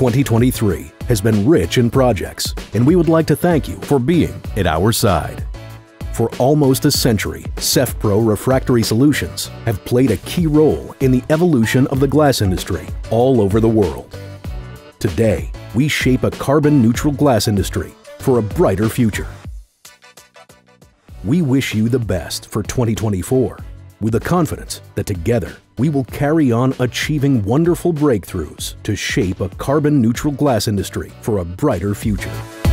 2023 has been rich in projects, and we would like to thank you for being at our side. For almost a century, SEFPRO Refractory Solutions have played a key role in the evolution of the glass industry all over the world. Today, we shape a carbon-neutral glass industry for a brighter future. We wish you the best for 2024, with the confidence that together we will carry on achieving wonderful breakthroughs to shape a carbon-neutral glass industry for a brighter future.